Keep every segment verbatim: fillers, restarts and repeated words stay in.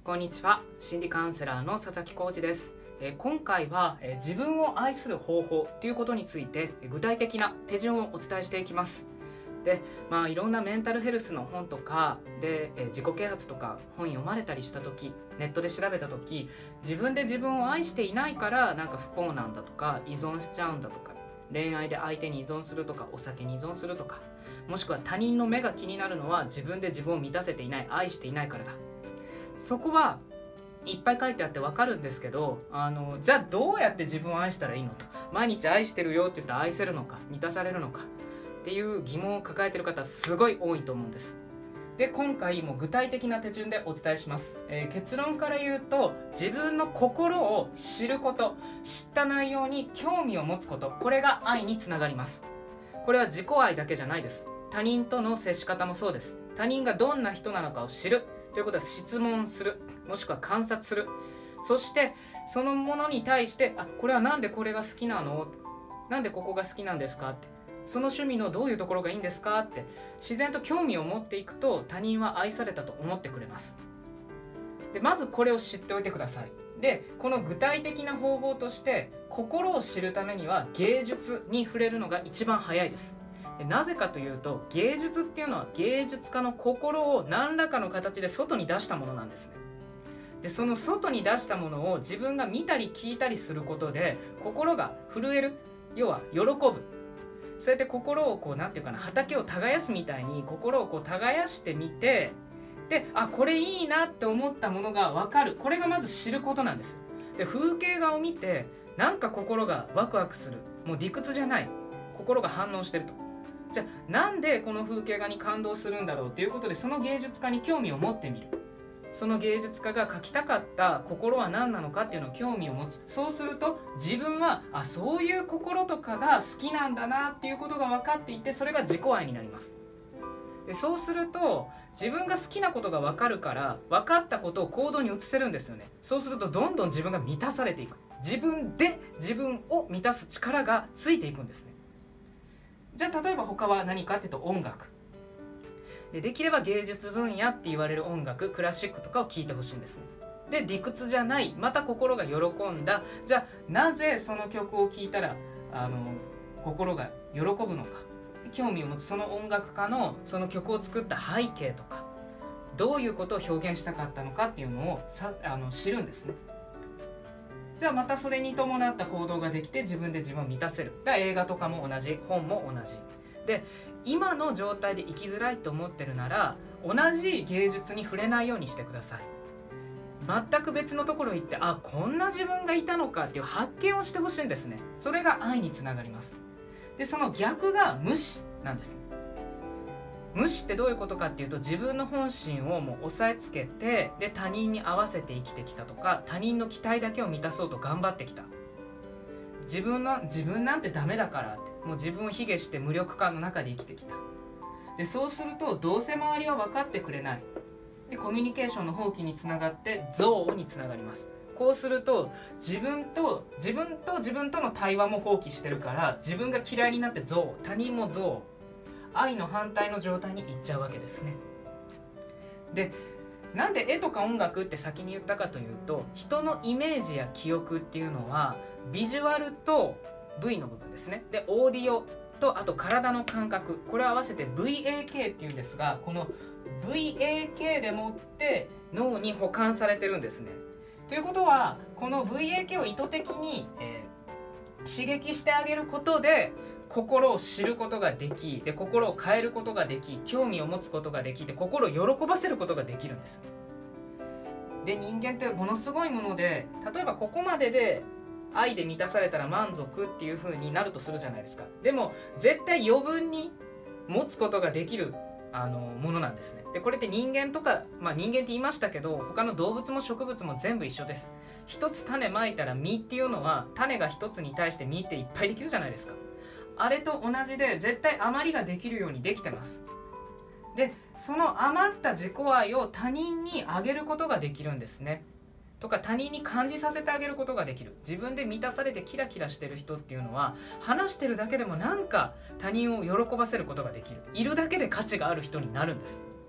こんにちは、心理カウンセラーの佐々木浩二です。えー、今回は、えー、自分を愛する方法ということについて具体的な手順をお伝えしていきます。で、まあいろんなメンタルヘルスの本とかで、えー、自己啓発とか本読まれたりした時、ネットで調べた時、自分で自分を愛していないからなんか不幸なんだとか、依存しちゃうんだとか、恋愛で相手に依存するとか、お酒に依存するとか、もしくは他人の目が気になるのは自分で自分を満たせていない、愛していないからだ。そこはいっぱい書いてあってわかるんですけど、あのじゃあどうやって自分を愛したらいいのと、毎日愛してるよって言ったら愛せるのか、満たされるのかっていう疑問を抱えている方すごい多いと思うんです。で、今回も具体的な手順でお伝えします。えー、結論から言うと、自分の心を知ること、知った内容に興味を持つこと、これが愛につながります。これは自己愛だけじゃないです。他人との接し方もそうです。他人がどんな人なのかを知るということは、質問する、もしくは観察する、そしてそのものに対して、あ、これはなんでこれが好きなの、なんでここが好きなんですかって、その趣味のどういうところがいいんですかって自然と興味を持っていくと、他人は愛されたと思ってくれます。で、まずこれを知っておいてください。で、この具体的な方法として、心を知るためには芸術に触れるのが一番早いです。で、なぜかというと、芸術っていうのは芸術家の心を何らかの形で外に出したものなんですね。で、その外に出したものを自分が見たり聞いたりすることで心が震える、要は喜ぶ。そうやって心をこう、なんていうかな、畑を耕すみたいに心をこう耕してみて、で、あ、これいいなって思ったものが分かる。これがまず知ることなんです。で、風景画を見てなんか心がワクワクする、もう理屈じゃない、心が反応してると。じゃあなんでこの風景画に感動するんだろうということで、その芸術家に興味を持ってみる。その芸術家が描きたかった心は何なのかっていうのを興味を持つ。そうすると自分は、あ、そういう心とかが好きなんだなっていうことが分かっていて、それが自己愛になります。で、そうすると自分が好きなことが分かるから、分かったことを行動に移せるんですよね。そうするとどんどん自分が満たされていく。自分で自分を満たす力がついていくんですね。じゃあ例えば他は何かっていうと、音楽で、できれば芸術分野って言われる音楽、クラシックとかを聴いてほしいんですね。で、理屈じゃない、また心が喜んだ、じゃあなぜその曲を聴いたらあの心が喜ぶのか、興味を持つ。その音楽家のその曲を作った背景とか、どういうことを表現したかったのかっていうのをさあの知るんですね。じゃあまたそれに伴った行動ができて、自分で自分を満たせる。だから映画とかも同じ、本も同じで、今の状態で生きづらいと思ってるなら、同じ芸術に触れないようにしてください。全く別のところ行って、あ、こんな自分がいたのかっていう発見をしてほしいんですね。それが愛につながります。で、その逆が無視なんです。無視ってどういうことかっていうと、自分の本心をもう押さえつけて、で、他人に合わせて生きてきたとか、他人の期待だけを満たそうと頑張ってきた。自分の自分なんてダメだからって、もう自分を卑下して無力感の中で生きてきた。で、そうするとどうせ周りは分かってくれない。で、コミュニケーションの放棄につながって憎悪につながります。こうすると自分と自分と自分との対話も放棄してるから、自分が嫌いになって憎悪、他人も憎悪、愛の反対の状態に行っちゃうわけですね。で、なんで絵とか音楽って先に言ったかというと、人のイメージや記憶っていうのはビジュアルと ブイ の部分ですね。で、オーディオと、あと体の感覚、これを合わせて ブイエーケー っていうんですが、この ブイエーケー でもって脳に保管されてるんですね。ということは、この ブイエーケー を意図的に、えー、刺激してあげることで心を知ることができ、で、心を変えることができ、興味を持つことができて、心を喜ばせることができるんです。で、人間ってものすごいもので、例えばここまでで愛で満たされたら満足っていう風になるとするじゃないですか。でも絶対余分に持つことができるあのものなんですね。で、これって人間とか、まあ人間って言いましたけど、他の動物も植物も全部一緒です。一つ種まいたら実っていうのは、種が一つに対して実っていっぱいできるじゃないですか。あれと同じで、絶対余りができるようにできてます。で、その余った自己愛を他人にあげることができるんですね。とか、他人に感じさせてあげることができる。自分で満たされてキラキラしてる人っていうのは、話してるだけでもなんか他人を喜ばせることができる。いるだけで価値がある人になるんです。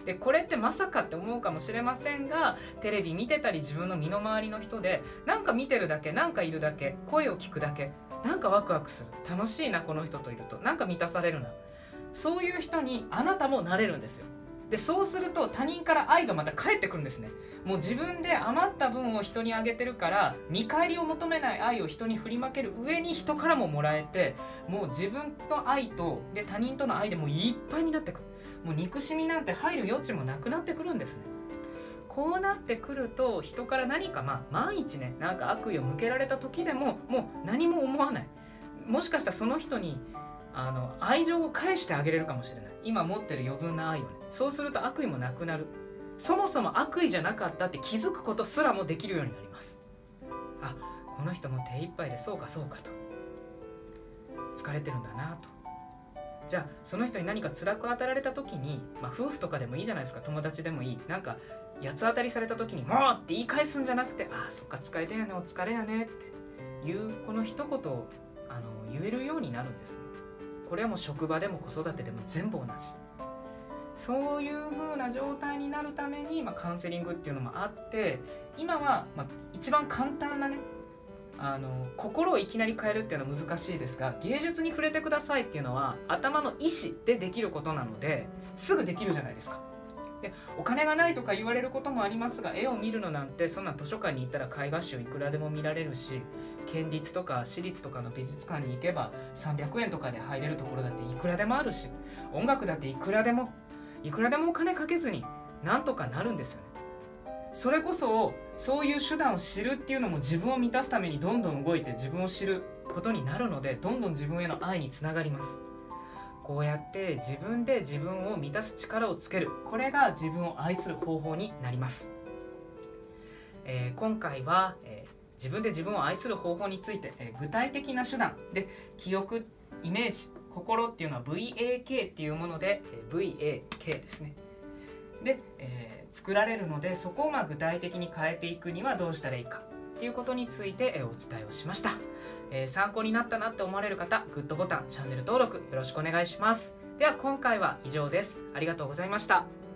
でこれってまさかって思うかもしれませんが、テレビ見てたり自分の身の回りの人でなんか見てるだけ、なんかいるだけ、声を聞くだけ、なんかワクワクする、楽しいなこの人といると、なんか満たされるな、そういう人にあなたもなれるんですよ。でそうすると他人から愛がまた返ってくるんですね。もう自分で余った分を人にあげてるから、見返りを求めない愛を人に振りまける上に人からももらえて、もう自分の愛とで他人との愛でもういっぱいになってくる。もう憎しみなんて入る余地もなくなってくるんですね。こうなってくると人から何か、まあ万一ね、なんか悪意を向けられた時でももう何も思わない。もしかしたらその人にあの愛情を返してあげれるかもしれない。今持ってる余分な愛をね。そうすると悪意もなくなる。そもそも悪意じゃなかったって気づくことすらもできるようになります。あ、この人も手一杯でそうかそうかと、疲れてるんだなと。じゃあその人に何か辛く当たられた時に、まあ、夫婦とかでもいいじゃないですか、友達でもいい、なんか八つ当たりされた時に「もう!」って言い返すんじゃなくて「ああそっか疲れてんよね、お疲れやね」っていうこの一言をあの言えるようになるんですね。これはもう職場でも子育てでも全部同じ。そういう風な状態になるために、まあ、カウンセリングっていうのもあって、今は、まあ、一番簡単なね、あの心をいきなり変えるっていうのは難しいですが、芸術に触れてくださいっていうのは頭の意思でできることなのですぐできるじゃないですか。でお金がないとか言われることもありますが、絵を見るのなんてそんな図書館に行ったら絵画集いくらでも見られるし、県立とか私立とかの美術館に行けばさんびゃくえんとかで入れるところだっていくらでもあるし、音楽だっていくらでもいくらでもお金かけずになんとかなるんですよね。それこそそういう手段を知るっていうのも自分を満たすためにどんどん動いて自分を知ることになるので、どんどん自分への愛につながります。こうやって自分で自分を満たす力をつける、これが自分を愛する方法になります。えー、今回は、えー、自分で自分を愛する方法について、えー、具体的な手段で記憶、イメージ、心っていうのは ブイエーケー っていうもので、えー、ブイエーケー ですね。で、えー、作られるので、そこをまあ具体的に変えていくにはどうしたらいいかっていうことについて、えー、お伝えをしました。えー、参考になったなって思われる方、グッドボタン、チャンネル登録よろしくお願いします。では今回は以上です。ありがとうございました。